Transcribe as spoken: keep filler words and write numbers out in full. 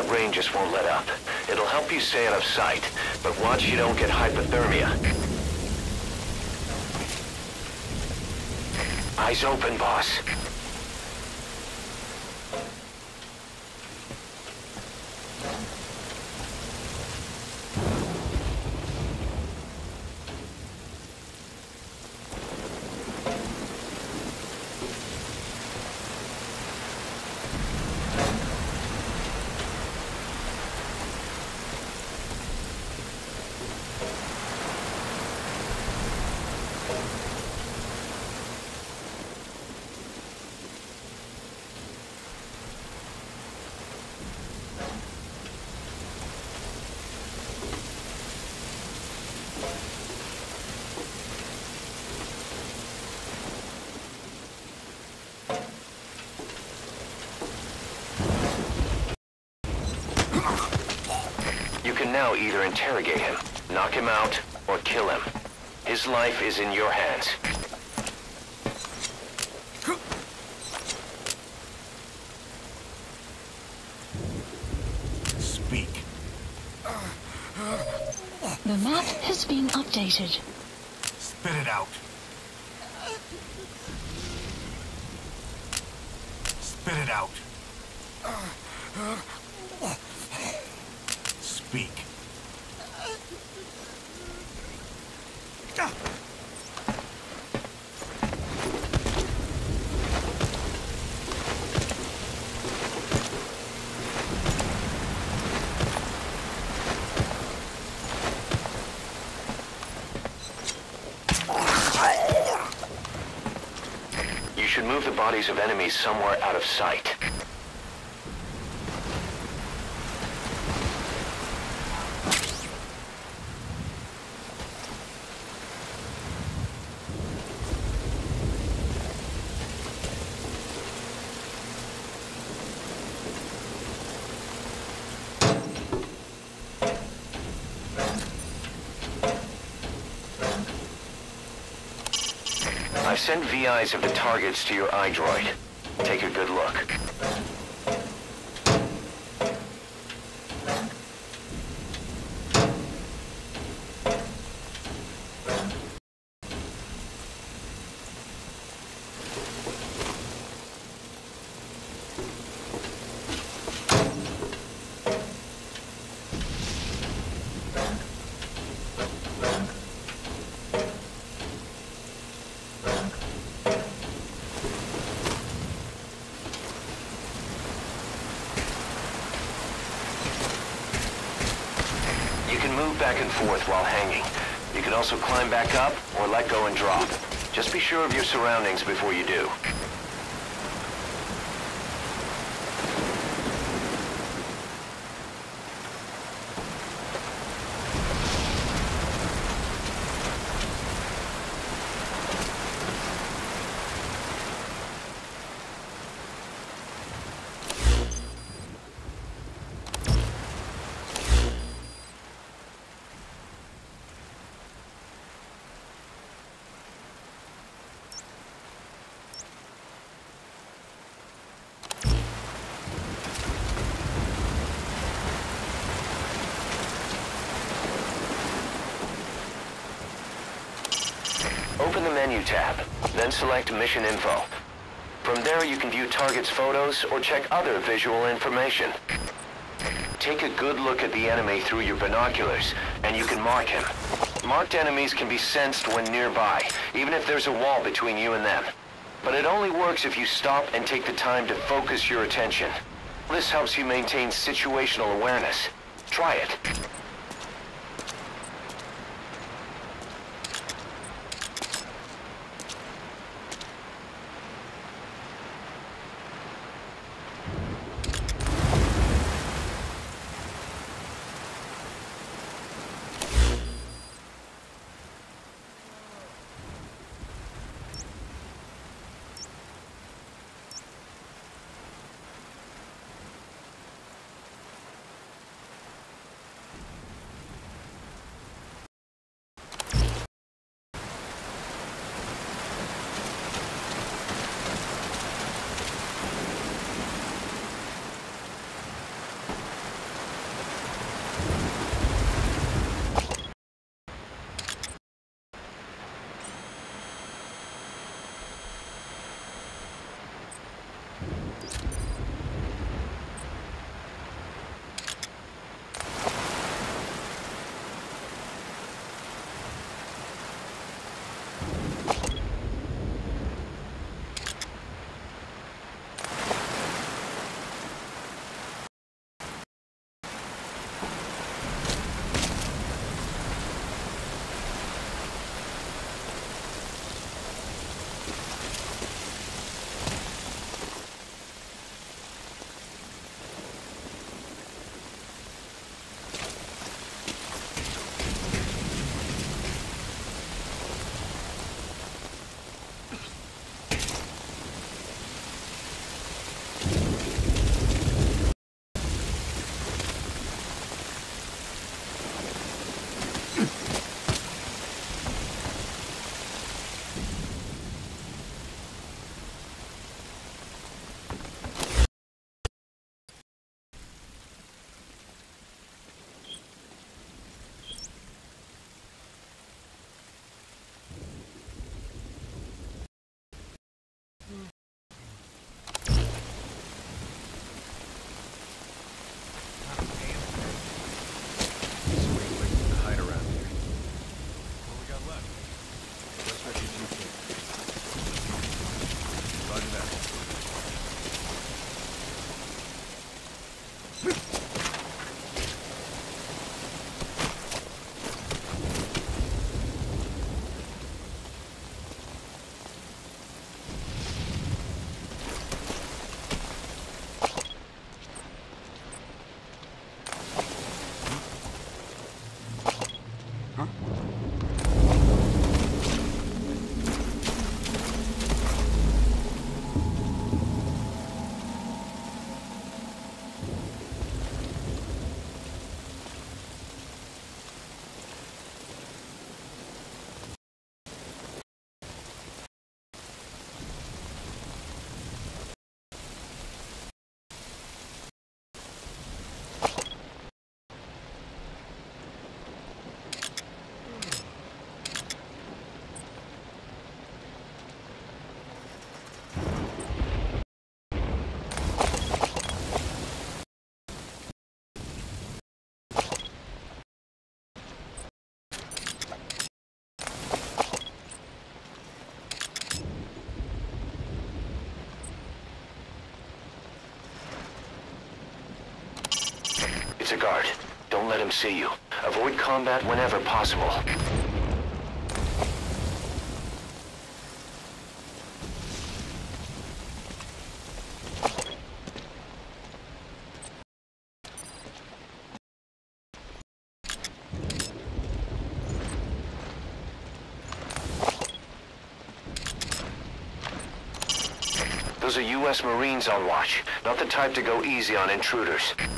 that rain just won't let up. It'll help you stay out of sight, but watch you don't get hypothermia. Eyes open, boss. You can now either interrogate him, knock him out, or kill him. His life is in your hands. Speak. The map has been updated. Spit it out. Spit it out. Speak. You should move the bodies of enemies somewhere out of sight. I've sent V Is of the targets to your iDroid. Take a good look. You can move back and forth while hanging. You can also climb back up or let go and drop. Just be sure of your surroundings before you do. Open the menu tab, then select Mission Info. From there you can view targets' photos or check other visual information. Take a good look at the enemy through your binoculars, and you can mark him. Marked enemies can be sensed when nearby, even if there's a wall between you and them. But it only works if you stop and take the time to focus your attention. This helps you maintain situational awareness. Try it. your guard. Don't let him see you. Avoid combat whenever possible. Those are U S Marines on watch, not the type to go easy on intruders.